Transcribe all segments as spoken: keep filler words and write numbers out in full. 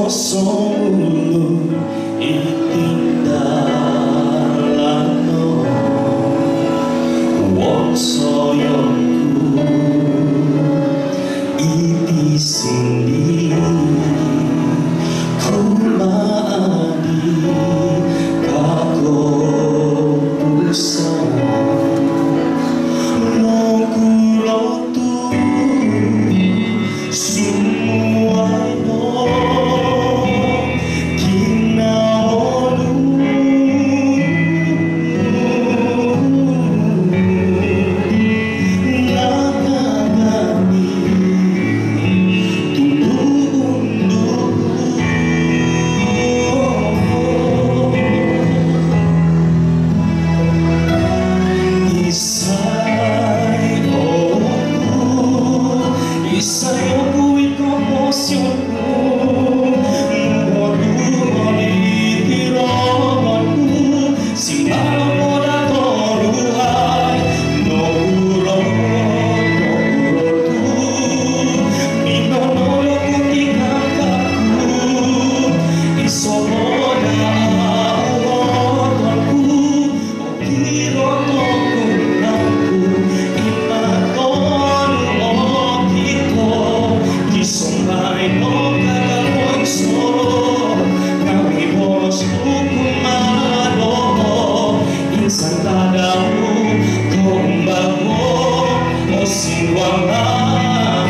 kosong ulu itinggalano wong soyongku iti sindi kumaadi kako pusa nokulotu semua ISAI OKU ikomosionku Waduh mali tiramanku Simbalo moda toruhai Noguro Nogurotu Nino noloku tinggalkanku Isomoda awotonku Okiro tokunanku Sombai no kakapoy solo Kami bolos hukumado Insan tadamu Kombago O siwala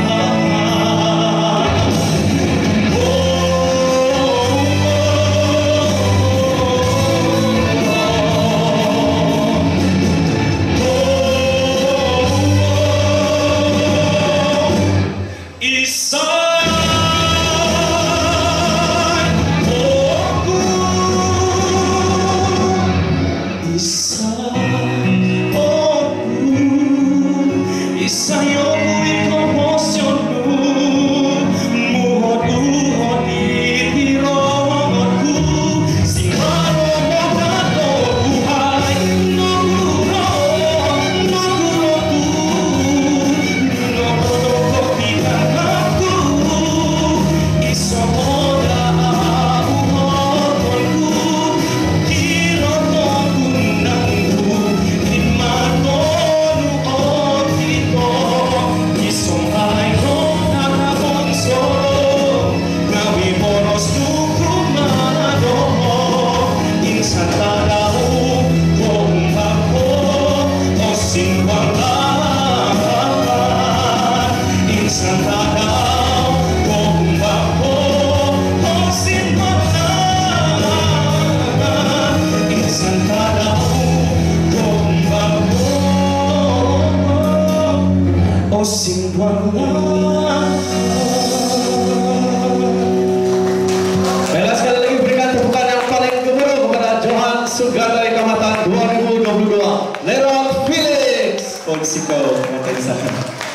ISAI OKU ikomosionku Muhodu hodi tiramanku Simbalo moda toruhai Noguro Nogurotu Nogoro tinggalkanku Isomoda awotonku Kiro tokunanku Imatonu Sombai no nakapon solo Gawi boros hukumado Insan tadamu Kombago O siwala Insan tadamu Kombago O siwala Insan tadamu Kombago O siwala. Baiklah, sekali lagi berikan tepukan yang paling gemuruh kepada Johan Sugandoi Kaamatan dua ribu dua puluh dua. Lyron Felix Polsiko,